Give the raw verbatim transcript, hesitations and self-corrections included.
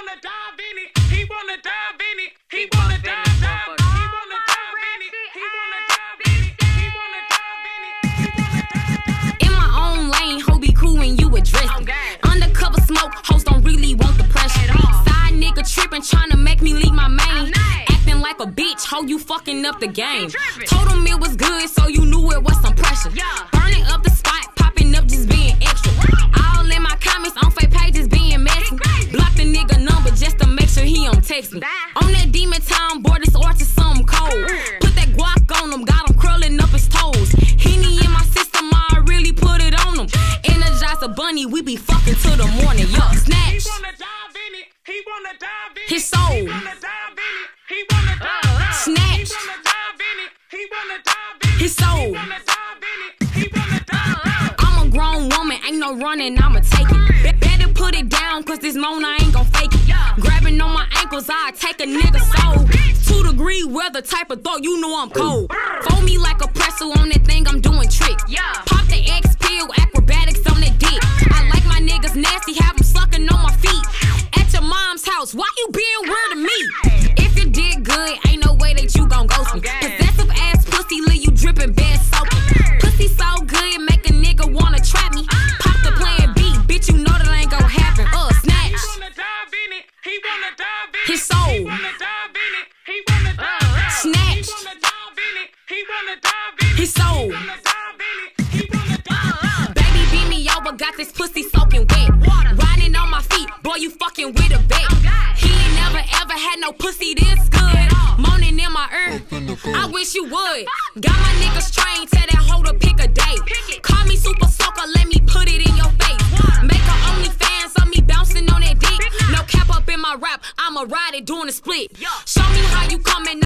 wanna dive in it. He wanna dive in it. He wanna dive, dive. He wanna dive in it. He wanna dive in it. He wanna dive in it. He wanna dive, dive. In my own lane, ho be cool when you address it. Undercover smoke, hoes don't really want the pressure. Side nigga tripping, trying to make me leave my main. Acting like a bitch, ho, you fucking up the game. Told him it was good, so you knew it was some pressure. Burning up the spot, popping up, just being extra. All in my comments, on fake pages, being messy. Block the nigga number just to make sure he don't text me. On that demon time, boy, this or to something cold. Put that guac on him, got him curling up his toes. Henny in my system, I really put it on him. Energize a bunny, we be fucking till the morning. Yo, snatch. He wanna dive in it. He wanna dive in it. His soul. He wanna dive in it. He wanna dive. Snatch. He wanna dive in it. He wanna dive in it. His soul. He wanna dive in it. He wanna dive. I'm a grown woman, ain't no running, I'ma take it. Be better put it down, cause this moan I ain't gon' fake it. Grabbing on my ankles, I take a nigga soul. Two degree weather type of thought, you know I'm cold. Fold me like a pretzel on that thing, I'm doing tricks. Pop the X pill, acrobatics on that dick. I like my niggas nasty, have them sucking on my feet. At your mom's house, why you being weird to me? If you did good, ain't no way that you gon' ghost me. Possessive ass pussy, leave you dripping bad soaking. Pussy so good, make a nigga wanna trap me. Pop the plan B, bitch, you know that ain't gon' happen. Uh, snatch. He wanna dive in it. He wanna dive in it. His soul. He wanna dive in it. He wanna dive. Snatch. He wanna dive in it. He wanna dive in it. His soul. He wanna dive in it. He wanna dive. Baby beat me over, got this pussy soaking wet. Riding on my feet, boy, you fucking with a vet. He ain't never ever had no pussy this good. Moaning in my ear, I wish you would. Got my niggas trained, tell that hoe to pick a date. Call me super soaker, let me put it in your face. Make her OnlyFans of me bouncing on that dick. No cap up in my rap, I'ma ride it doing a split. Show me how you coming.